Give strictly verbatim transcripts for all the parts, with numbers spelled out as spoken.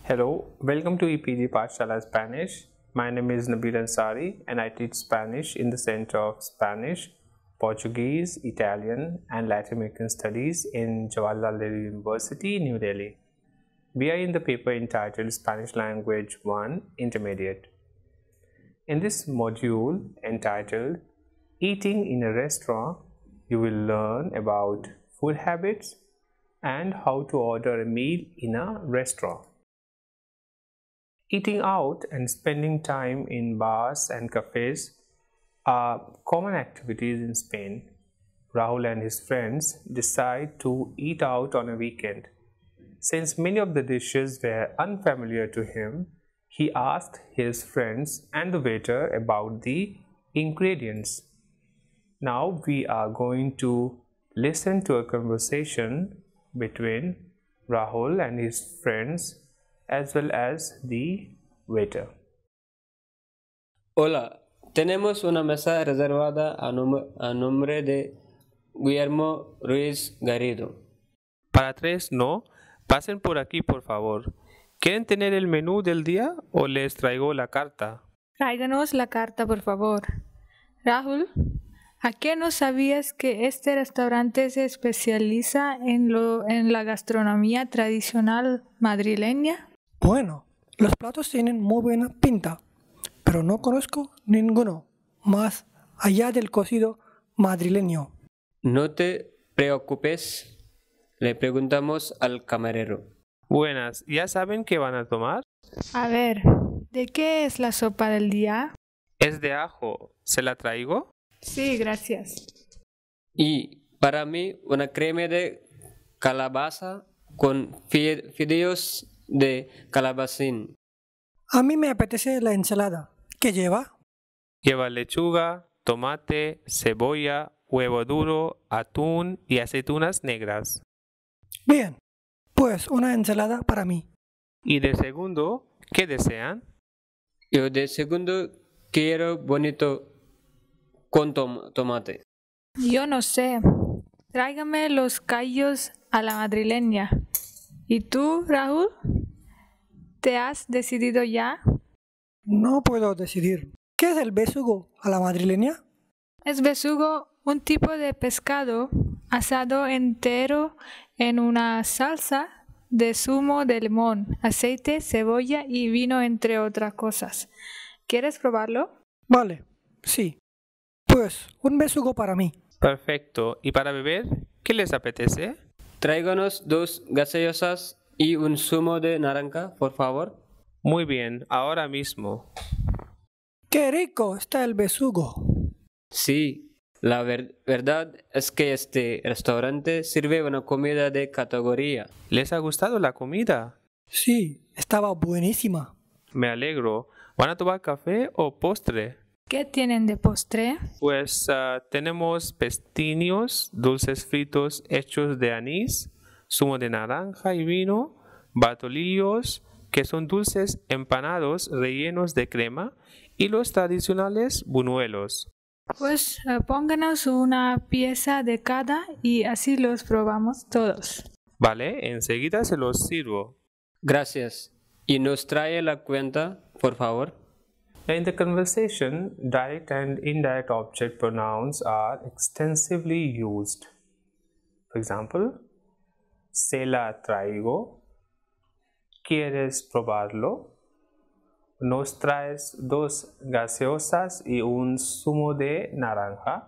Hello, welcome to E P G Pathshala Spanish. My name is Nabil Ansari and I teach Spanish in the Center of Spanish, Portuguese, Italian and Latin American Studies in Jawaharlal Nehru University, New Delhi. We are in the paper entitled Spanish Language one Intermediate. In this module entitled Eating in a Restaurant, you will learn about food habits and how to order a meal in a restaurant. Eating out and spending time in bars and cafes are common activities in Spain. Rahul and his friends decide to eat out on a weekend. Since many of the dishes were unfamiliar to him, he asked his friends and the waiter about the ingredients. Now we are going to listen to a conversation between Rahul and his friends as well as the waiter. Hola, tenemos una mesa reservada a, num a nombre de Guillermo Ruiz Garrido. Para tres no, pasen por aquí por favor. ¿Quieren tener el menú del día o les traigo la carta? Tráiganos la carta por favor. Rahul, ¿a qué no sabías que este restaurante se especializa en, lo, en la gastronomía tradicional madrileña? Bueno, los platos tienen muy buena pinta, pero no conozco ninguno más allá del cocido madrileño. No te preocupes, le preguntamos al camarero. Buenas, ¿ya saben qué van a tomar? A ver, ¿de qué es la sopa del día? Es de ajo, ¿se la traigo? Sí, gracias. Y para mí una crema de calabaza con fideos de calabacín. A mí me apetece la ensalada. ¿Qué lleva? Lleva lechuga, tomate, cebolla, huevo duro, atún y aceitunas negras. Bien, pues una ensalada para mí. ¿Y de segundo, qué desean? Yo de segundo quiero bonito con tom tomate. Yo no sé. Tráigame los callos a la madrileña. ¿Y tú, Rahul? ¿Te has decidido ya? No puedo decidir. ¿Qué es el besugo a la madrileña? Es besugo un tipo de pescado asado entero en una salsa de zumo de limón, aceite, cebolla y vino, entre otras cosas. ¿Quieres probarlo? Vale, sí. Pues un besugo para mí. Perfecto. ¿Y para beber, qué les apetece? Tráiganos dos gaseosas y un zumo de naranja, por favor. Muy bien, ahora mismo. ¡Qué rico está el besugo! Sí, la ver verdad es que este restaurante sirve una comida de categoría. ¿Les ha gustado la comida? Sí, estaba buenísima. Me alegro. ¿Van a tomar café o postre? ¿Qué tienen de postre? Pues uh, tenemos pestiños, dulces fritos hechos de anís, zumo de naranja y vino, batolillos, que son dulces empanados rellenos de crema, y los tradicionales buñuelos. Pues uh, pónganos una pieza de cada y así los probamos todos. Vale, enseguida se los sirvo. Gracias. ¿Y nos trae la cuenta, por favor? In the conversation, direct and indirect object pronouns are extensively used. For example, se la traigo, ¿quieres probarlo? Nos traes dos gaseosas y un zumo de naranja.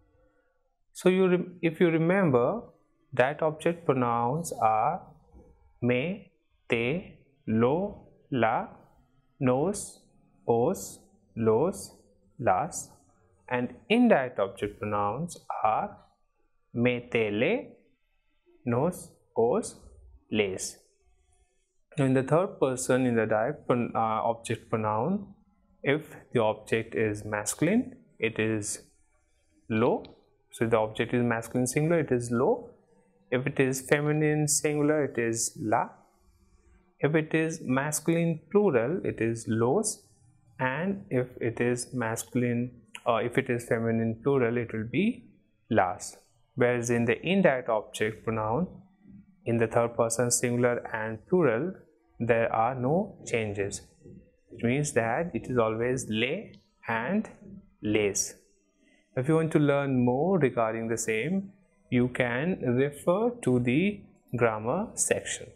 So you if you remember, direct object pronouns are me, te, lo, la, nos, os, los, las, and indirect object pronouns are me, te, le, nos, os, les. In the third person, in the direct uh, object pronoun, if the object is masculine, it is lo. So if the object is masculine singular, it is lo. If it is feminine singular, it is la. If it is masculine plural, it is los. And if it is masculine, or uh, if it is feminine plural, it will be las. Whereas in the indirect object pronoun, in the third person singular and plural, there are no changes. It means that it is always le and les. If you want to learn more regarding the same, you can refer to the grammar section.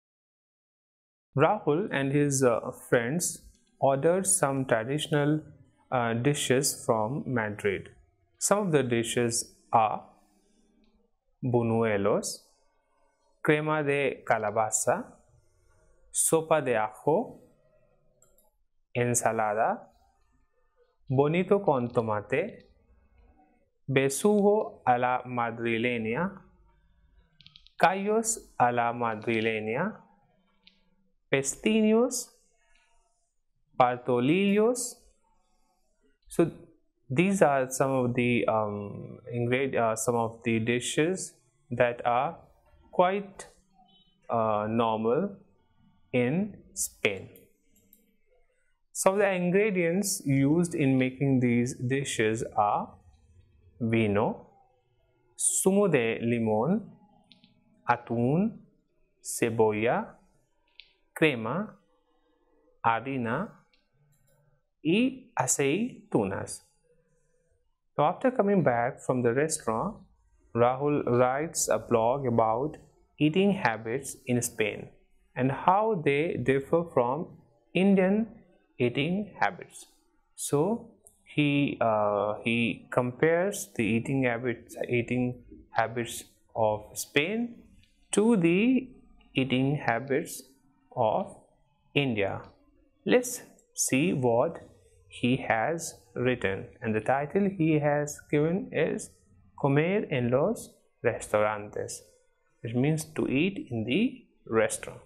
Rahul and his uh, friends ordered some traditional uh, dishes from Madrid. Some of the dishes are buñuelos, crema de calabaza, sopa de ajo, ensalada, bonito con tomate, besugo a la madrileña, callos a la madrileña, pestiños, partolillos. So these are some of the um, ingred uh, some of the dishes that are quite uh, normal in Spain. Some of the ingredients used in making these dishes are vino, zumo de limón, atún, cebolla, crema, harina y aceitunas. Now, after coming back from the restaurant, Rahul writes a blog about eating habits in Spain and how they differ from Indian eating habits. So he uh, he compares the eating habits eating habits of Spain to the eating habits of India. Let's see what he has written, and the title he has given is Comer en los restaurantes, which means to eat in the restaurant.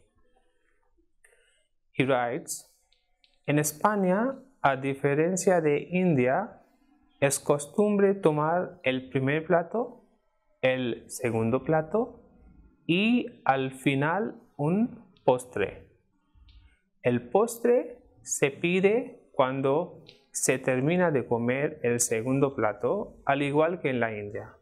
He writes, en España, a diferencia de India, es costumbre tomar el primer plato, el segundo plato y al final un postre. El postre se pide cuando se termina de comer el segundo plato, al igual que en la India.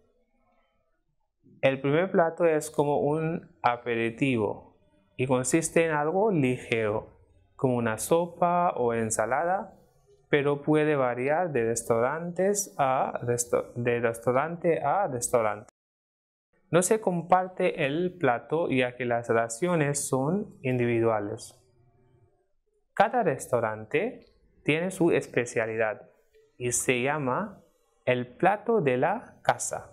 El primer plato es como un aperitivo y consiste en algo ligero, como una sopa o ensalada, pero puede variar de restaurantes a resto- de restaurante a restaurante. No se comparte el plato ya que las raciones son individuales. Cada restaurante tiene su especialidad y se llama el plato de la casa.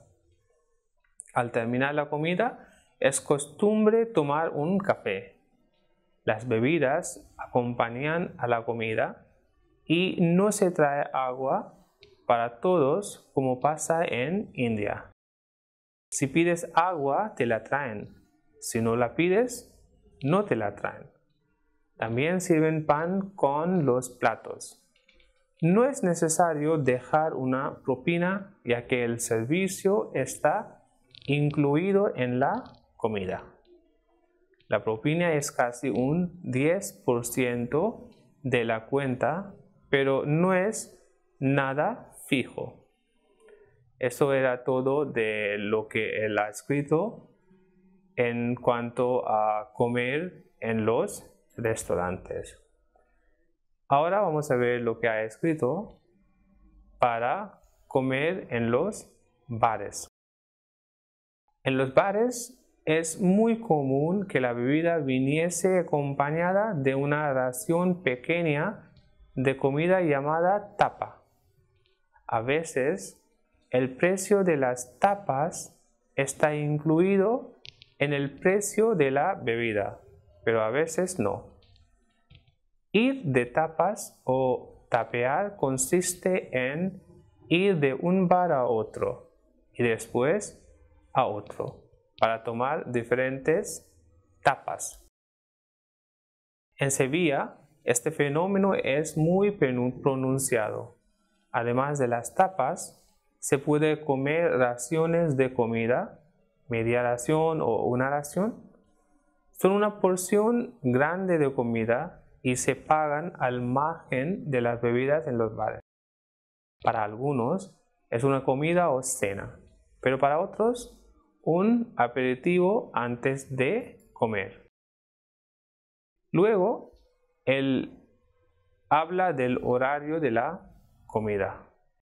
Al terminar la comida, es costumbre tomar un café. Las bebidas acompañan a la comida y no se trae agua para todos como pasa en India. Si pides agua, te la traen. Si no la pides, no te la traen. También sirven pan con los platos. No es necesario dejar una propina ya que el servicio está incluido en la comida. La propina es casi un diez por ciento de la cuenta, pero no es nada fijo. Eso era todo de lo que él ha escrito en cuanto a comer en los restaurantes. Ahora vamos a ver lo que ha escrito para comer en los bares. En los bares es muy común que la bebida viniese acompañada de una ración pequeña de comida llamada tapa. A veces el precio de las tapas está incluido en el precio de la bebida, pero a veces no. Ir de tapas o tapear consiste en ir de un bar a otro y después a otro para tomar diferentes tapas. En Sevilla, este fenómeno es muy pronunciado. Además de las tapas, se puede comer raciones de comida, media ración o una ración. Son una porción grande de comida y se pagan al margen de las bebidas en los bares. Para algunos es una comida o cena, pero para otros un aperitivo antes de comer. Luego, él habla del horario de la comida.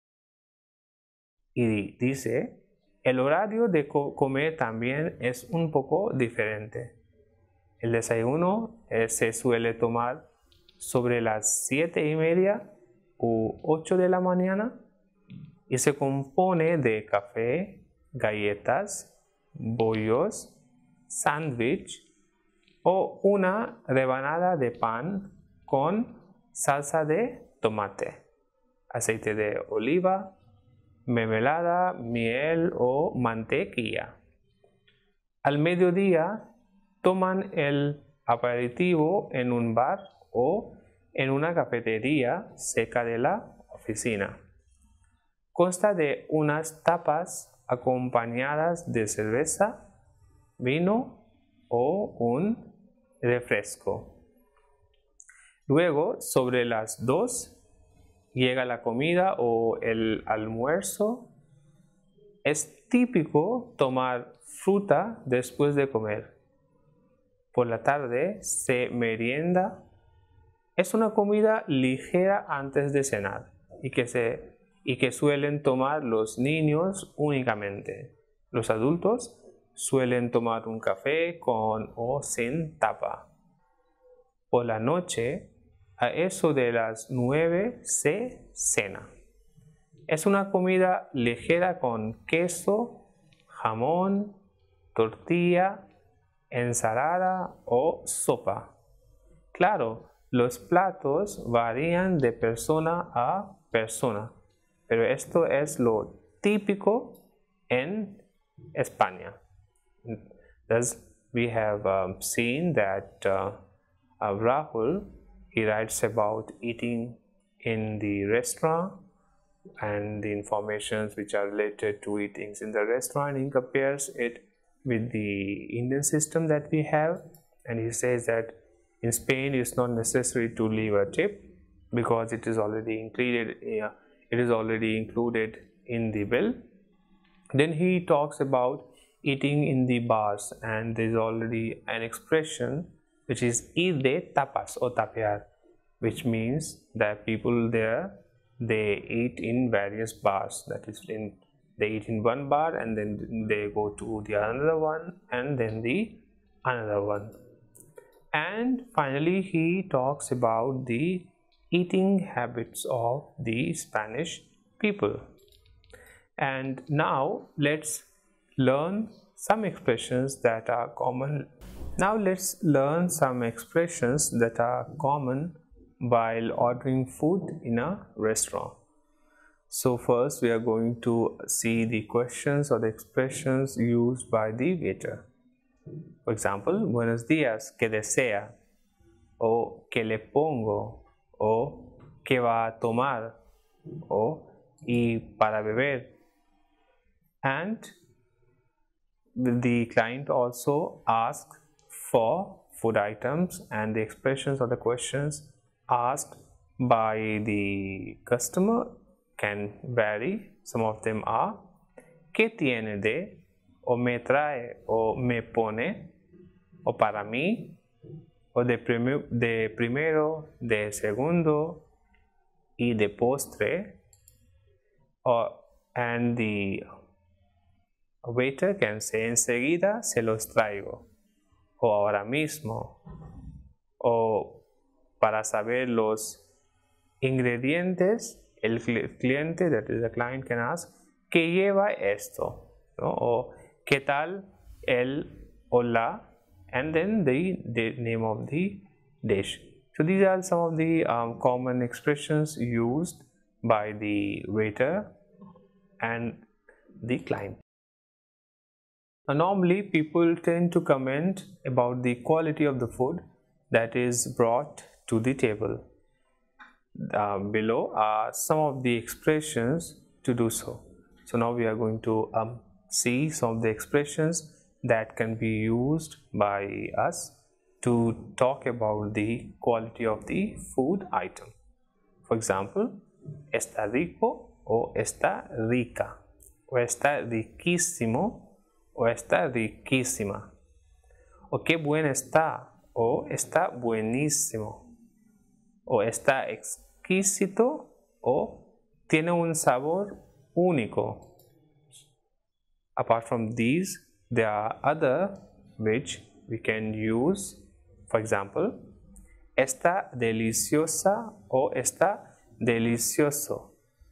Y dice, el horario de co comer también es un poco diferente. El desayuno eh, se suele tomar sobre las siete y media u ocho de la mañana y se compone de café, galletas, bollos, sándwich o una rebanada de pan con salsa de tomate, aceite de oliva, mermelada, miel o mantequilla. Al mediodía toman el aperitivo en un bar o en una cafetería cerca de la oficina. Consta de unas tapas acompañadas de cerveza, vino o un refresco. Luego, sobre las dos, llega la comida o el almuerzo. Es típico tomar fruta después de comer. Por la tarde se merienda. Es una comida ligera antes de cenar y que, se, y que suelen tomar los niños únicamente. Los adultos suelen tomar un café con o sin tapa. Por la noche, a eso de las nueve se cena. Es una comida ligera con queso, jamón, tortilla, ensalada o sopa. Claro, los platos varían de persona a persona, pero esto es lo típico en España. Thus, we have um, seen that uh, uh, Rahul, he writes about eating in the restaurant and the informations which are related to eatings in the restaurant. He compares it with the Indian system that we have, and he says that in Spain it's not necessary to leave a tip because it is already included. Uh, it is already included in the bill. Then he talks about eating in the bars, and there is already an expression which is ir de tapas or tapear, which means that people there, they eat in various bars. That is, in they eat in one bar and then they go to the another one and then the another one. And finally he talks about the eating habits of the Spanish people. And now let's learn some expressions that are common. Now let's learn some expressions that are common while ordering food in a restaurant. So first we are going to see the questions or the expressions used by the waiter. For example, buenos días, ¿qué desea? O ¿qué le pongo? O ¿qué va a tomar? O ¿y para beber? And the client also asks for food items, and the expressions or the questions asked by the customer can vary. Some of them are ¿qué tiene de? O me trae o me pone, o para mí, o de, prim de primero, de segundo y de postre. Or, and the waiter can say enseguida se los traigo, o ahora mismo, o para saber los ingredientes, el cliente, that is the client, can ask ¿qué lleva esto? ¿No? O ¿qué tal el o la? And then the, the name of the dish. So these are some of the um, common expressions used by the waiter and the client. Now, normally people tend to comment about the quality of the food that is brought to the table. Uh, below are some of the expressions to do so. So now we are going to um, see some of the expressions that can be used by us to talk about the quality of the food item. For example, está rico o está rica, o está riquísimo o está riquísima, o qué buena está o está buenísimo, o está exquisito, o tiene un sabor único. Apart from these, there are other which we can use. For example, está deliciosa o está delicioso,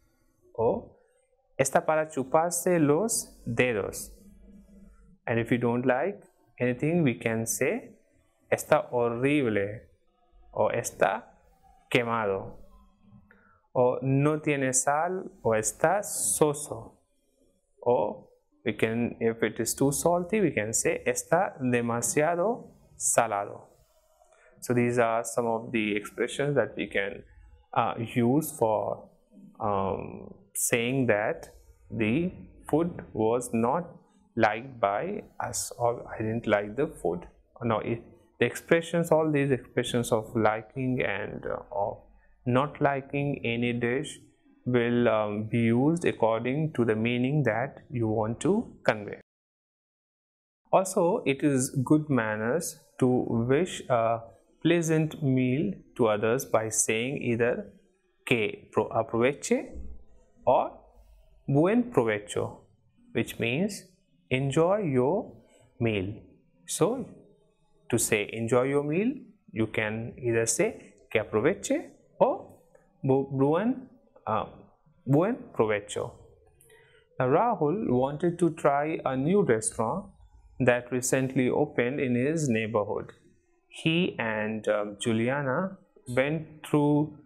o está para chuparse los dedos. And if you don't like anything, we can say está horrible o está quemado, o no tiene sal o está soso, o we can, if it is too salty, we can say está demasiado salado. So these are some of the expressions that we can uh, use for um, saying that the food was not liked by us, or I didn't like the food. No, it, the expressions, all these expressions of liking and uh, of not liking any dish will um, be used according to the meaning that you want to convey. Also, it is good manners to wish a pleasant meal to others by saying either que aproveche or buen provecho, which means enjoy your meal. So, to say enjoy your meal, you can either say que aproveche or buen Uh, buen provecho. Now, Rahul wanted to try a new restaurant that recently opened in his neighborhood. He and um, Juliana went through,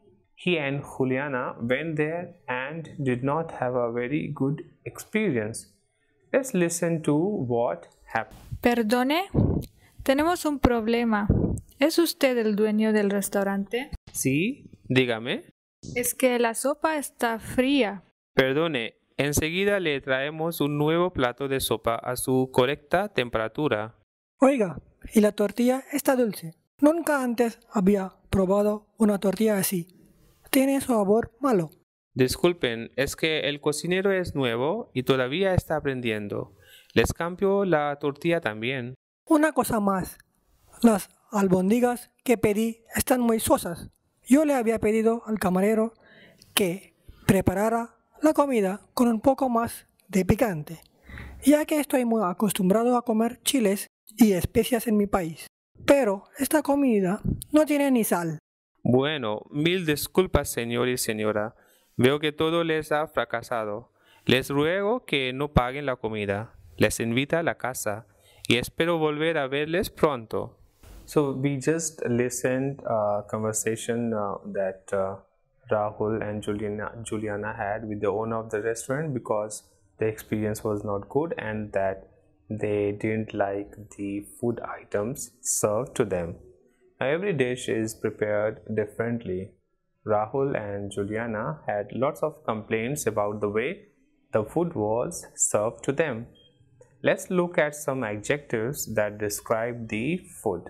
he and Juliana went there and did not have a very good experience. Let's listen to what happened. Perdone, tenemos un problema. ¿Es usted el dueño del restaurante? Sí, dígame. Es que la sopa está fría. Perdone, enseguida le traemos un nuevo plato de sopa a su correcta temperatura. Oiga, y la tortilla está dulce. Nunca antes había probado una tortilla así. Tiene sabor malo. Disculpen, es que el cocinero es nuevo y todavía está aprendiendo. Les cambio la tortilla también. Una cosa más. Las albóndigas que pedí están muy sosas. Yo le había pedido al camarero que preparara la comida con un poco más de picante, ya que estoy muy acostumbrado a comer chiles y especias en mi país. Pero esta comida no tiene ni sal. Bueno, mil disculpas, señor y señora. Veo que todo les ha fracasado. Les ruego que no paguen la comida. Les invito a la casa y espero volver a verles pronto. So we just listened a conversation uh, that uh, Rahul and Juliana, Juliana had with the owner of the restaurant because the experience was not good and that they didn't like the food items served to them. Now, every dish is prepared differently. Rahul and Juliana had lots of complaints about the way the food was served to them. Let's look at some adjectives that describe the food.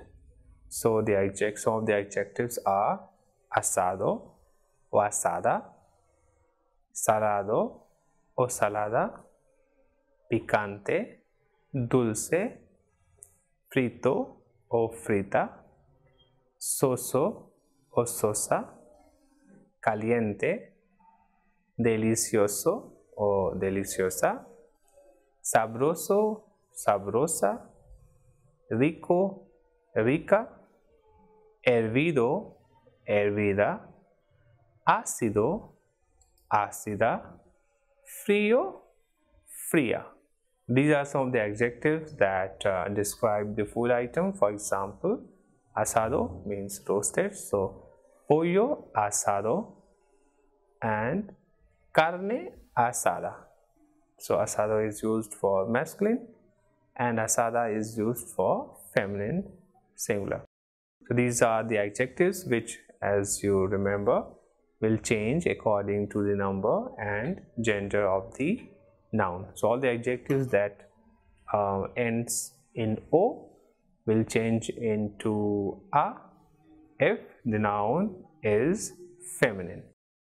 So the adjectives, some of the adjectives are asado o asada, salado o salada, picante, dulce, frito o frita, soso o sosa, caliente, delicioso o deliciosa, sabroso, sabrosa, rico, rica, hervido, hervida, ácido, ácida, frío, fría. These are some of the adjectives that uh, describe the food item. For example, asado means roasted, so pollo asado and carne asada. So asado is used for masculine and asada is used for feminine singular. So these are the adjectives which, as you remember, will change according to the number and gender of the noun. So all the adjectives that uh, ends in O will change into A if the noun is feminine.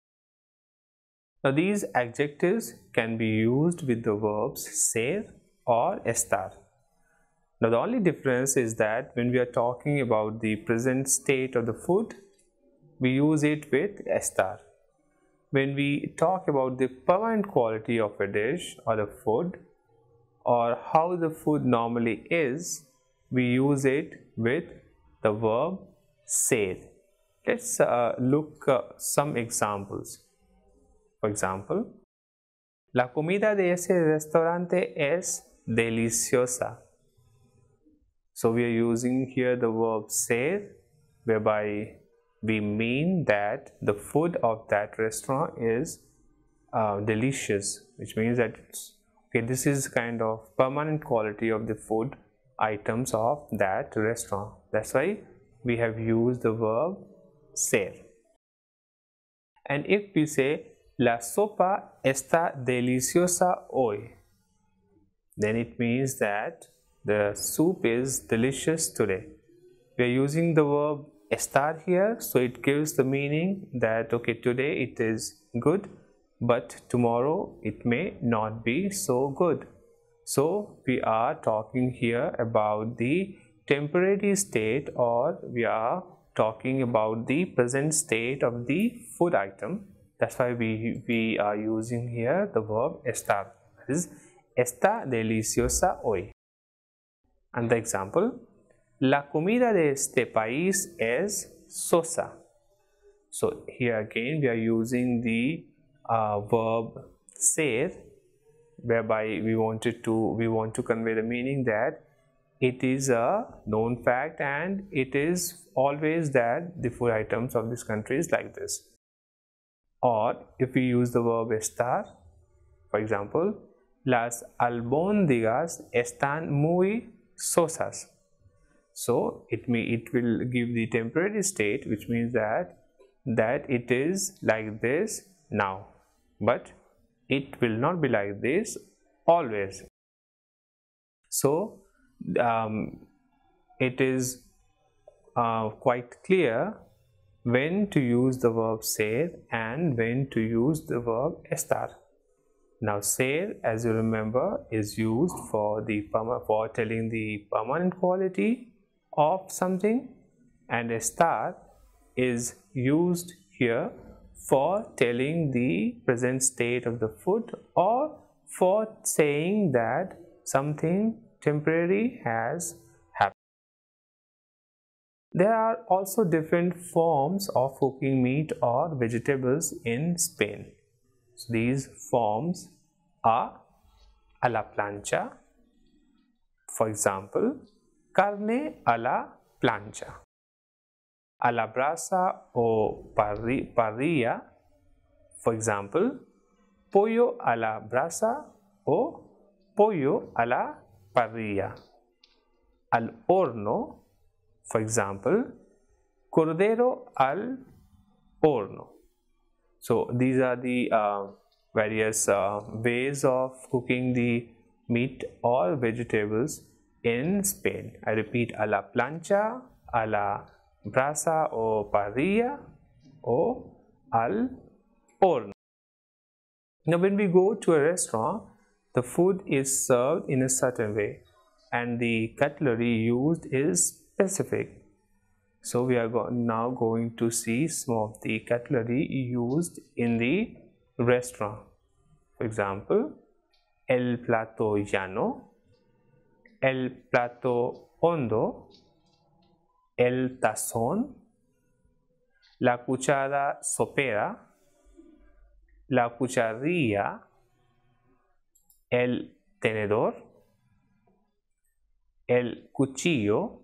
Now these adjectives can be used with the verbs ser or estar. Now the only difference is that when we are talking about the present state of the food, we use it with estar. When we talk about the permanent quality of a dish or a food, or how the food normally is, we use it with the verb ser. Let's uh, look uh, some examples. For example, la comida de ese restaurante es deliciosa. So we are using here the verb ser, whereby we mean that the food of that restaurant is uh, delicious, which means that it's, okay, this is kind of permanent quality of the food items of that restaurant. That's why we have used the verb ser. And if we say la sopa está deliciosa hoy, then it means that the soup is delicious today. We are using the verb estar here, so it gives the meaning that okay, today it is good, but tomorrow it may not be so good. So we are talking here about the temporary state, or we are talking about the present state of the food item. That's why we, we are using here the verb estar. That is, está deliciosa hoy. And the example, la comida de este país es sosa. So here again we are using the uh, verb ser, whereby we wanted to we want to convey the meaning that it is a known fact and it is always that the food items of this country is like this. Or if we use the verb estar, for example, las albóndigas están muy sosas. So it may it will give the temporary state, which means that that it is like this now, but it will not be like this always. So um, it is uh, quite clear when to use the verb ser and when to use the verb estar. Now ser, as you remember, is used for the for telling the permanent quality of something, and estar is used here for telling the present state of the food, or for saying that something temporary has happened. There are also different forms of cooking meat or vegetables in Spain. So these forms are a la plancha, for example, carne a la plancha, a la brasa o parri parrilla, for example, pollo a la brasa o pollo a la parrilla, al horno, for example, cordero al horno. So these are the uh, various uh, ways of cooking the meat or vegetables in Spain. I repeat, a la plancha, a la brasa o parrilla, o al horno. Now when we go to a restaurant, the food is served in a certain way and the cutlery used is specific. So we are go now going to see some of the cutlery used in the restaurant. For example, el plato llano, el plato hondo, el tazón, la cuchara sopera, la cucharilla, el tenedor, el cuchillo,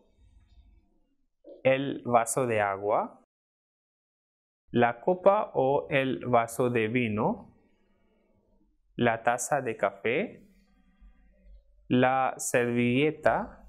el vaso de agua, la copa o el vaso de vino, la taza de café, la servilleta,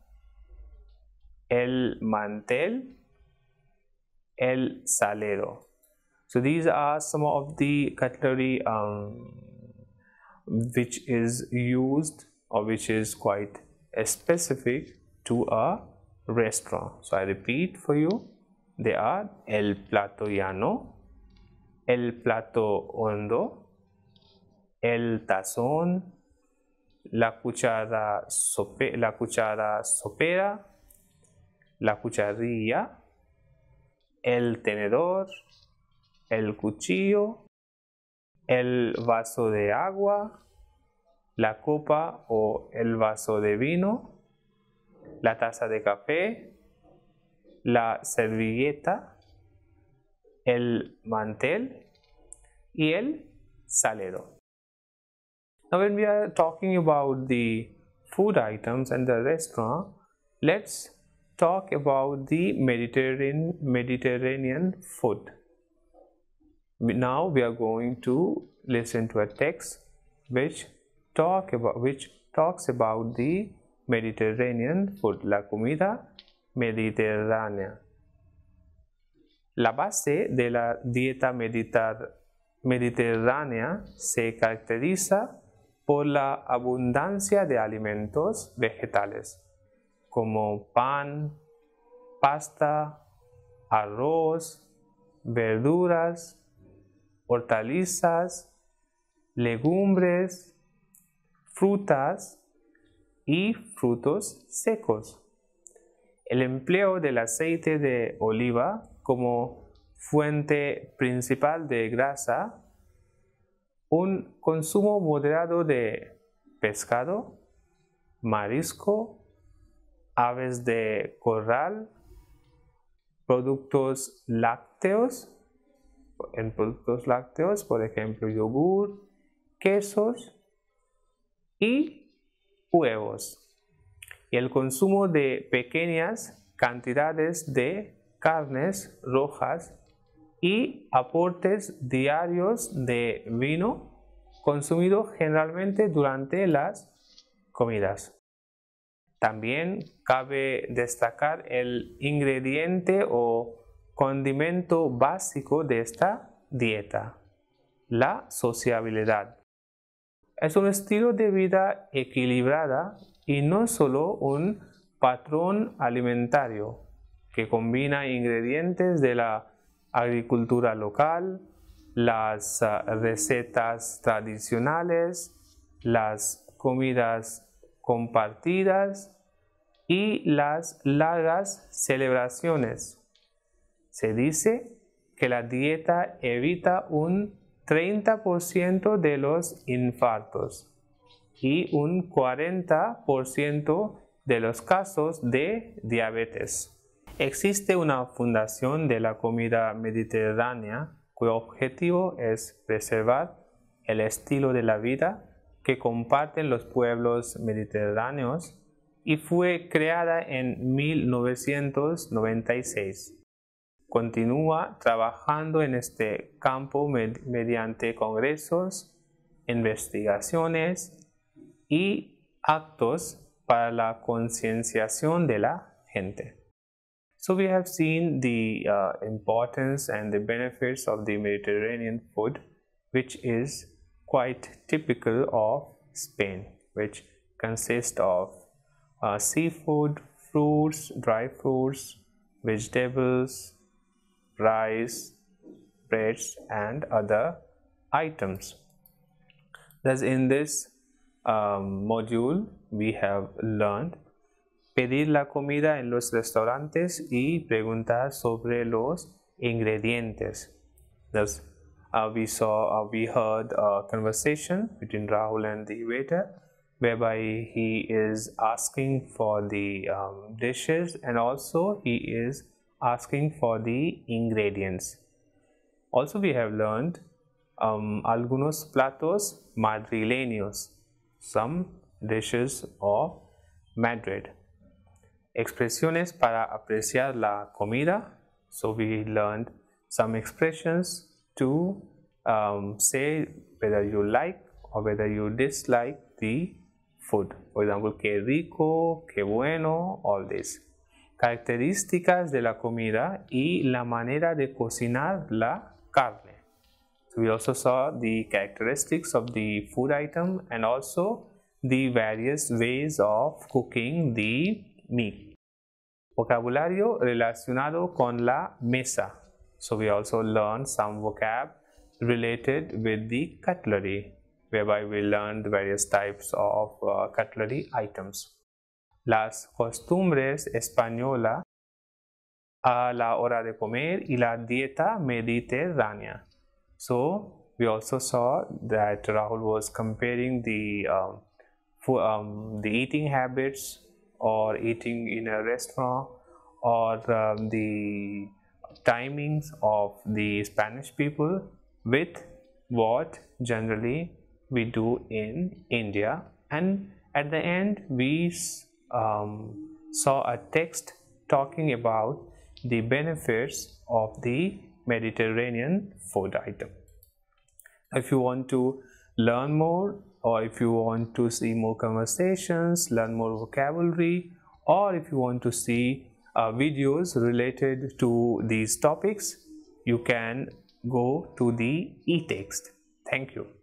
el mantel, el salero. So these are some of the cutlery um, which is used or which is quite specific to a restaurant. So I repeat for you, they are el plato llano, el plato hondo, el tazón, la cuchara, sope, la cuchara sopera, la cucharilla, el tenedor, el cuchillo, el vaso de agua, la copa o el vaso de vino, la taza de café, la servilleta, el mantel y el salero. Now when we are talking about the food items and the restaurant, let's talk about the Mediterranean Mediterranean food. Now we are going to listen to a text which talk about which talks about the Mediterranean food, la comida mediterránea. La base de la dieta mediter mediterránea se caracteriza por la abundancia de alimentos vegetales como pan, pasta, arroz, verduras, hortalizas, legumbres, frutas y frutos secos. El empleo del aceite de oliva como fuente principal de grasa, un consumo moderado de pescado, marisco, aves de corral, productos lácteos, en productos lácteos, por ejemplo, yogur, quesos y huevos. Y el consumo de pequeñas cantidades de carnes rojas y aportes diarios de vino consumido generalmente durante las comidas. También cabe destacar el ingrediente o condimento básico de esta dieta, la sociabilidad. Es un estilo de vida equilibrada y no solo un patrón alimentario que combina ingredientes de la agricultura local, las uh, recetas tradicionales, las comidas compartidas y las largas celebraciones. Se dice que la dieta evita un treinta por ciento de los infartos y un cuarenta por ciento de los casos de diabetes. Existe una fundación de la comida mediterránea cuyo objetivo es preservar el estilo de la vida que comparten los pueblos mediterráneos y fue creada en mil novecientos noventa y seis. Continúa trabajando en este campo med mediante congresos, investigaciones y actos para la concienciación de la gente. So we have seen the uh, importance and the benefits of the Mediterranean food, which is quite typical of Spain, which consists of uh, seafood, fruits, dry fruits, vegetables, rice, breads, and other items. Thus, in this um, module, we have learned pedir la comida en los restaurantes y preguntar sobre los ingredientes. Thus, uh, we saw, uh, we heard a conversation between Rahul and the waiter, whereby he is asking for the um, dishes and also he is asking for the ingredients. Also, we have learned um, algunos platos madrileños, some dishes of Madrid. Expresiones para apreciar la comida. So we learned some expressions to um, say whether you like or whether you dislike the food. For example, qué rico, qué bueno, all this. Características de la comida y la manera de cocinar la carne. So we also saw the characteristics of the food item and also the various ways of cooking the meat. Vocabulario relacionado con la mesa. So we also learned some vocab related with the cutlery. whereby we learned various types of uh, cutlery items. Las costumbres españolas a la hora de comer y la dieta mediterránea. So we also saw that Rahul was comparing the um, for, um, the eating habits or eating in a restaurant or um, the timings of the Spanish people with what generally we do in India, and at the end we um, saw a text talking about the benefits of the Mediterranean food item. If you want to learn more, or if you want to see more conversations, learn more vocabulary, or if you want to see uh, videos related to these topics, you can go to the e-text. Thank you.